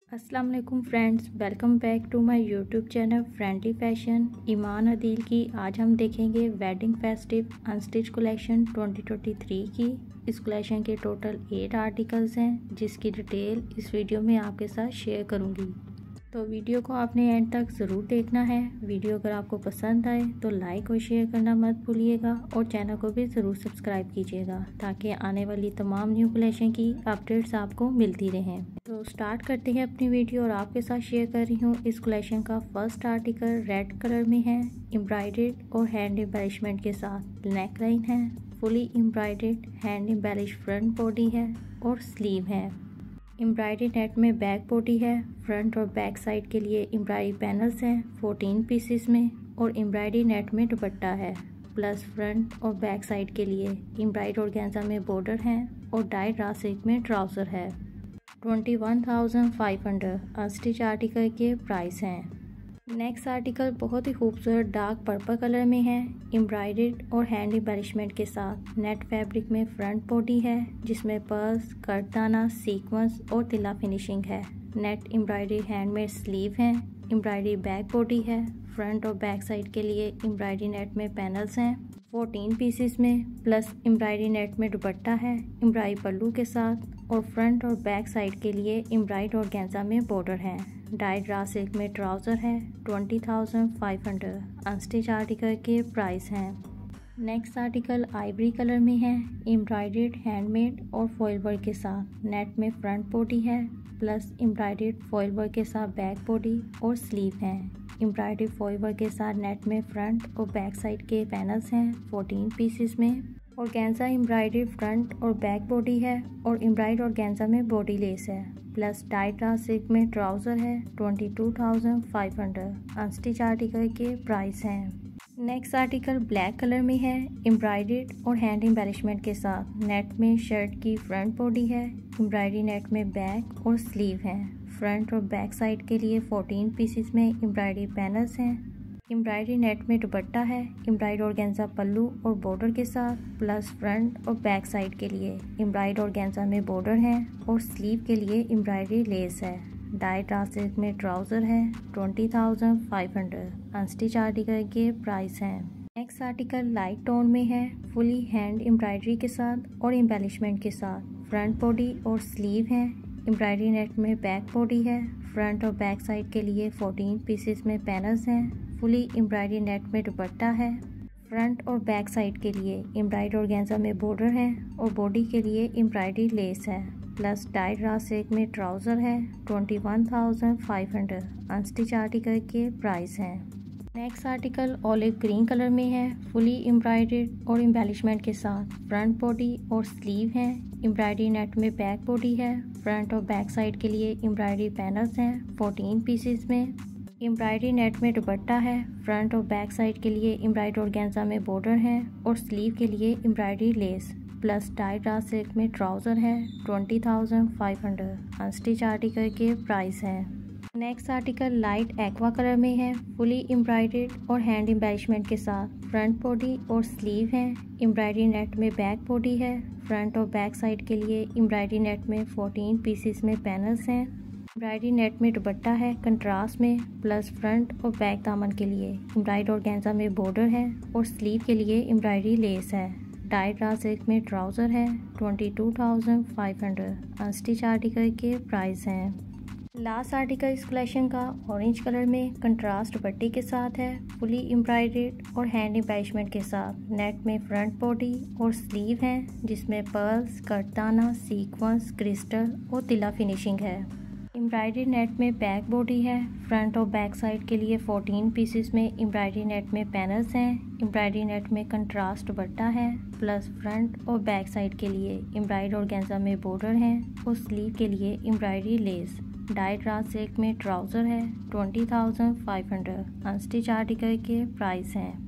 अस्सलाम वालेकुम friends, welcome back to my YouTube channel friendly fashion. Iman Adeel की आज हम देखेंगे वेडिंग फेस्टिव अनस्टिच कलेक्शन 2023 की। इस कलेक्शन के टोटल 8 आर्टिकल्स हैं जिसकी डिटेल इस वीडियो में आपके साथ शेयर करूंगी, तो वीडियो को आपने एंड तक ज़रूर देखना है। वीडियो अगर आपको पसंद आए तो लाइक और शेयर करना मत भूलिएगा और चैनल को भी ज़रूर सब्सक्राइब कीजिएगा ताकि आने वाली तमाम न्यू कलेक्शन की अपडेट्स आपको मिलती रहें। तो स्टार्ट करते हैं अपनी वीडियो और आपके साथ शेयर कर रही हूँ इस कलेक्शन का फर्स्ट आर्टिकल रेड कलर में है, एम्ब्रॉयडर्ड और हैंड एम्बेलिशमेंट के साथ नेक लाइन है, fully embroidered hand embellish front body है और स्लीव है। एम्ब्रॉयडरी नेट में बैक बॉडी है, फ्रंट और बैक साइड के लिए एम्ब्रॉयडरी पैनल्स हैं 14 पीसेस में और एम्ब्रॉयडरी नेट में दुपट्टा है, प्लस फ्रंट और बैक साइड के लिए एम्ब्रॉयडरी ऑर्गेन्जा में बॉर्डर है और डाइड रा सिल्क में ट्राउज़र है। 21,500 अनस्टिच आर्टिकल के प्राइस हैं। नेक्स्ट आर्टिकल बहुत ही खूबसूरत डार्क पर्पल कलर में है, एम्ब्रॉयडर्ड और हैंड एम्बेलिशमेंट के साथ नेट फैब्रिक में फ्रंट बॉडी है जिसमें पर्ल्स, कर्ताना, सीक्वेंस और तिला फिनिशिंग है। नेट एम्ब्रॉयडरी हैंडमेड स्लीव है, एम्ब्रॉयडरी बैक बॉडी है, फ्रंट और बैक साइड के लिए एम्ब्रॉयडरी नेट में पैनल्स हैं 14 पीसेस में, प्लस एम्ब्रॉयडरी नेट में दुपट्टा है एम्ब्रॉयडरी पल्लू के साथ और फ्रंट और बैक साइड के लिए एम्ब्रॉयडरी ऑर्गेन्जा में बॉर्डर है। डाइड रा सिल्क में ट्राउज़र है। 20,500 अनस्टिच आर्टिकल के प्राइस हैं। नेक्स्ट आर्टिकल आइवरी कलर में है, एम्ब्रॉयडर्ड हैंडमेड और फॉइल वर्क के साथ नेट में फ्रंट बॉडी है, प्लस एम्ब्रॉयडर्ड फॉइल वर्क के साथ बैक बॉडी और स्लीव है। एम्ब्रॉयडरी फॉइल वर्क के साथ नेट में फ्रंट और बैक साइड के पैनल्स हैं 14 पीसेस में। ऑर्गेन्जा एम्ब्रॉयडरी फ्रंट और बैक बॉडी है और एम्ब्रॉयडरी ऑर्गेन्जा में बॉडी लेस है, प्लस डाइड रा सिल्क में ट्राउज़र है। 22,500 अनस्टिच आर्टिकल के प्राइस हैं। नेक्स्ट आर्टिकल ब्लैक कलर में है, एम्ब्रॉयडर्ड और हैंड एम्बेलिशमेंट के साथ नेट में शर्ट की फ्रंट बॉडी है, एम्ब्रॉयडरी नेट में बैक और स्लीव है। फ्रंट और बैक साइड के लिए 14 पीसेस में एम्ब्रॉयडरी पैनल्स हैं। एम्ब्रॉयडरी नेट में दुपट्टा है एम्ब्रॉयडरी ऑर्गेन्जा पल्लू और बॉर्डर के साथ, प्लस फ्रंट और बैक साइड के लिए एम्ब्रॉयडरी ऑर्गेन्जा में बॉर्डर है और स्लीव के लिए एम्ब्रॉयडरी लेस है। डाइड रा सिल्क में ट्राउज़र है। 20,500 अनस्टिच आर्टिकल के प्राइस हैं। नेक्स्ट आर्टिकल लाइट टोन में है, फुली हैंड एम्ब्रॉयडरी के साथ और एम्बेलिशमेंट के साथ फ्रंट बॉडी और स्लीव है। एम्ब्रॉयडरी नेट में बैक बॉडी है, फ्रंट और बैक साइड के लिए 14 पीसेस में पैनल्स हैं। फुली एम्ब्रॉयडरी नेट में दुपट्टा है, फ्रंट और बैक साइड के लिए एम्ब्रॉयडरी ऑर्गेन्जा में बॉर्डर है और बॉडी के लिए एम्ब्रॉयडरी लेस है, प्लस डाइड रा सिल्क में ट्राउज़र है। 21,500 अनस्टिच आर्टिकल के प्राइस हैं। Next article olive green colour में है, फुली एम्ब्रॉयडर्ड और एम्बेलिशमेंट के साथ फ्रंट बॉडी और स्लीव है। एम्ब्रॉयडरी नेट में बैक बॉडी है, फ्रंट और बैक साइड के लिए एम्ब्रॉयडरी पैनल्स हैं 14 पीसेस में। एम्ब्रॉयडरी नेट में दुपट्टा है, फ्रंट और बैक साइड के लिए एम्ब्रॉयडरी ऑर्गेन्जा में बॉर्डर है और स्लीव के लिए embroidery lace, plus dyed raw silk में ट्राउज़र है। 20,500 अनस्टिच आर्टिकल के प्राइस हैं। Next article light aqua colour में है, फुली एम्ब्रॉयडर्ड और हैंड एम्बेलिशमेंट के साथ फ्रंट बॉडी और स्लीव है। एम्ब्रॉयडरी नेट में बैक बॉडी है, फ्रंट और बैक साइड के लिए एम्ब्रॉयडरी नेट में 14 पीसेस में पैनल्स हैं। एम्ब्रॉयडरी नेट में दुपट्टा है कंट्रास्ट में, प्लस फ्रंट और बैक दामन के लिए एम्ब्रॉयडरी ऑर्गेन्जा में बॉर्डर है और स्लीव के लिए एम्ब्रॉयडरी लेस है। डाइड रा सिल्क में ट्राउज़र है। 22,500 अनस्टिच आर्टिकल के प्राइस हैं। लास्ट आर्टिकल इस कलेक्शन का ऑरेंज कलर में कंट्रास्ट दुपट्टे के साथ है, फुली एम्ब्रॉयडर्ड और हैंड एम्बेलिशमेंट के साथ नेट में फ्रंट बॉडी और स्लीव है जिसमें पर्ल्स, कर्ताना, सीक्वेंस, क्रिस्टल और तिला फिनिशिंग है। एम्ब्रॉयडरी नेट में बैक बॉडी है, फ्रंट और बैक साइड के लिए 14 पीसेस में एम्ब्रॉयडरी नेट में पैनल्स हैं। एम्ब्रॉयडरी नेट में कंट्रास्ट दुपट्टा है, प्लस फ्रंट और बैक साइड के लिए एम्ब्रॉयडरी ऑर्गेन्जा में बॉर्डर है और स्लीव के लिए embroidery lace. Dyed raw silk में ट्राउज़र है। 20,500 अनस्टिच आर्टिकल के प्राइस हैं।